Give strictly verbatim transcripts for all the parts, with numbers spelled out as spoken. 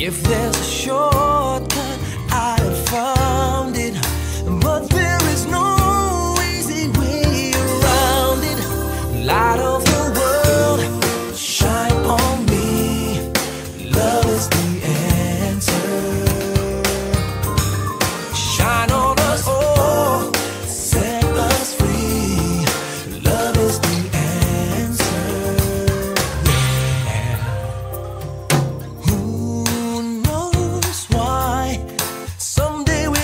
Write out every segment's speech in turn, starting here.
If there's a shortcut, I have found it, but there is no easy way around it. Light of the world, shine on me. Love is the answer. Shine on us all, set us free. Love is the answer. Yeah. Who knows why someday we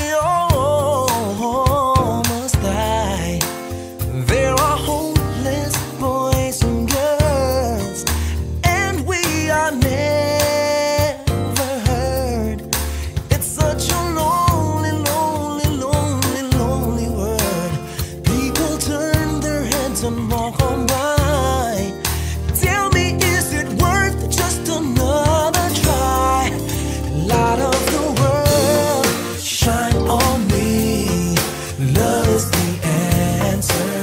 all must die? There are hopeless boys and girls, and we are never heard. It's such a lonely, lonely, lonely, lonely world. People turn their heads and walk on by. Tell me, is it worth just another try? Light of the world, shine on me. Love is the answer.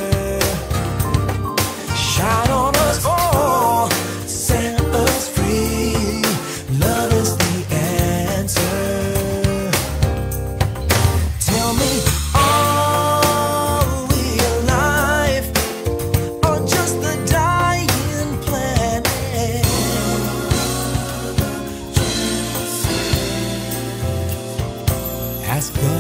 Shine on us all, set us free. Love is the answer. Tell me, are we alive or just a dying planet? Ask God.